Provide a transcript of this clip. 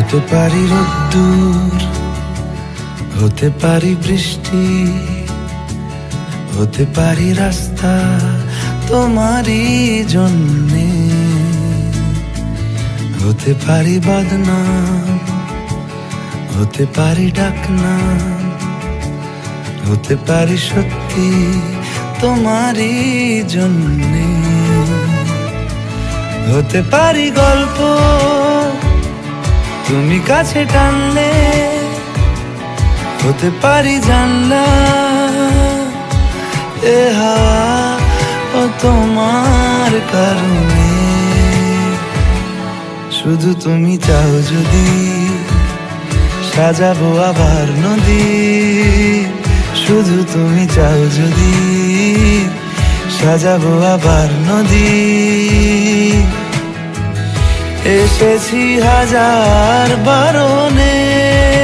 হতে পারি রোদ্দুর, হতে পারি বৃষ্টি, হতে পারি রাস্তা তোমারই জন্যে, হতে পারি বদনাম, হতে পারি ডাকনাম, হতে পারি সত্যি তোমারই জন্যে, হতে পারি গল্প তুমি কাছে টানলে, হতে পারি জানলা এ হাওয়া ও তোমার কারণে। শুধু তুমি চাও যদি সাজাবো আবার নদী, শুধু তুমি চাও যদি সাজাবো আবার নদী। এসেছি হাজার বারণে